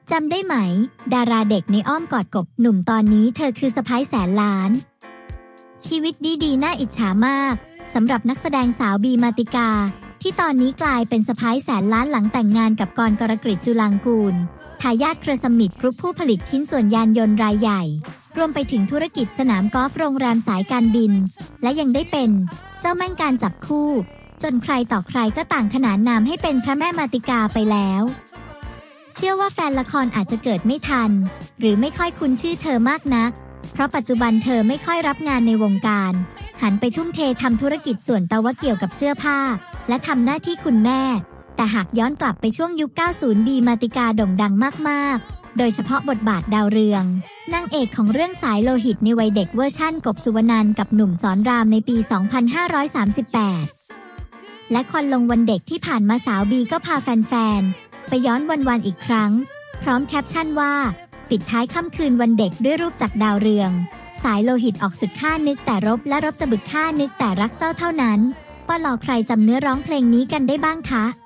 จำได้ไหมดาราเด็กในอ้อมกอดกบหนุ่มตอนนี้เธอคือสะใภ้แสนล้านชีวิตดีน่าอิจฉามากสำหรับนักแสดงสาวบีมาติกาที่ตอนนี้กลายเป็นสะใภ้แสนล้านหลังแต่งงานกับกรกฤษ จุลางกูลทายาทเครือสมิธกรุ๊ปผู้ผลิตชิ้นส่วนยานยนต์รายใหญ่รวมไปถึงธุรกิจสนามกอล์ฟโรงแรมสายการบินและยังได้เป็นเจ้าแม่การจับคู่จนใครต่อใครก็ต่างขนานนามให้เป็นพระแม่มาติกาไปแล้วเชื่อว่าแฟนละครอาจจะเกิดไม่ทันหรือไม่ค่อยคุ้นชื่อเธอมากนักเพราะปัจจุบันเธอไม่ค่อยรับงานในวงการหันไปทุ่มเททำธุรกิจส่วนตัวเกี่ยวกับเสื้อผ้าและทำหน้าที่คุณแม่แต่หากย้อนกลับไปช่วงยุค 90 บีมาติกาโด่งดังมากๆโดยเฉพาะบทบาทดาวเรืองนางเอกของเรื่องสายโลหิตในวัยเด็กเวอร์ชั่นกบสุวรรณกับหนุ่มสอนรามในปี 2538 และควันลงวันเด็กที่ผ่านมาสาวบีก็พาแฟนๆไปย้อนวันอีกครั้งพร้อมแคปชั่นว่าปิดท้ายค่ำคืนวันเด็กด้วยรูปจากดาวเรืองสายโลหิตออกศึกฆ่านึกแต่รบและรบจะบึกฆ่านึกแต่รักเจ้าเท่านั้นว่าหลอกใครจำเนื้อร้องเพลงนี้กันได้บ้างคะ